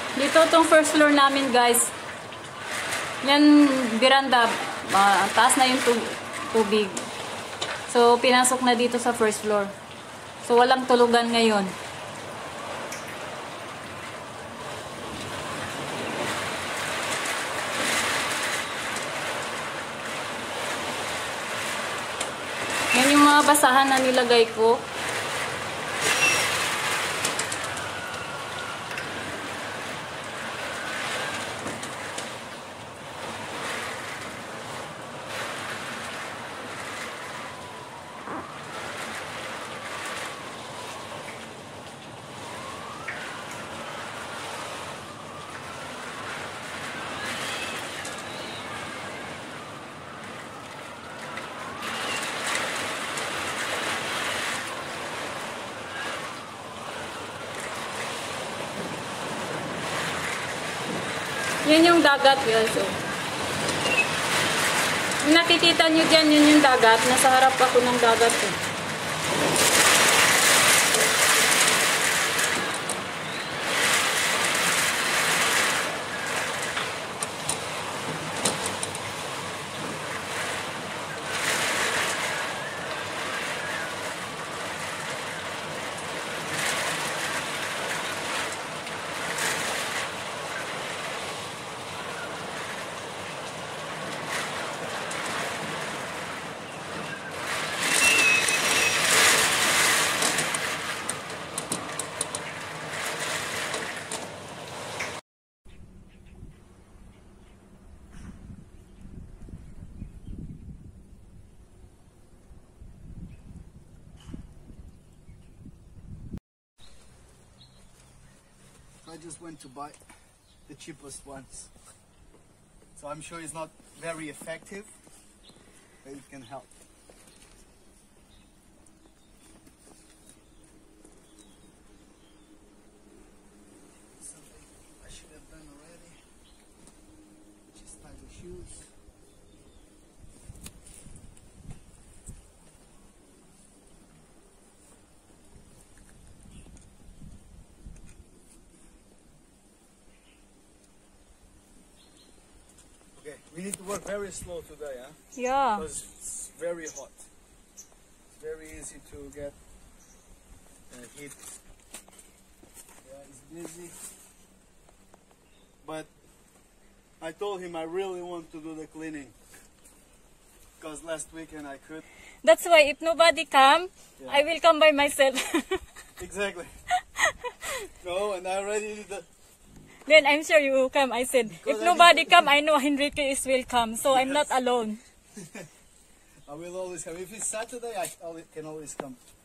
Dito tong first floor namin, guys. Yan, veranda. Taas na yung tubig. So, pinasok na dito sa first floor. So, walang tulugan ngayon. Yan yung mga basahan na nilagay ko. Yan yung dagat, guys. So, nakikita nyo dyan, yun yung dagat. Nasa harap ako ng dagat. I just went to buy the cheapest ones. So I'm sure it's not very effective, but it can help. Something I should have done already. Just tie the shoes. We need to work very slow today, huh? Yeah. Because it's very hot. It's very easy to get heat. Yeah, he's busy. But I told him I really want to do the cleaning. Because last weekend I could. That's why if nobody come, yeah. I will come by myself. Exactly. No, and I already did the... Then I'm sure you will come. I said, because if nobody come, I know Enrique will come. So yes. I'm not alone. I will always come. If it's Saturday, I can always come.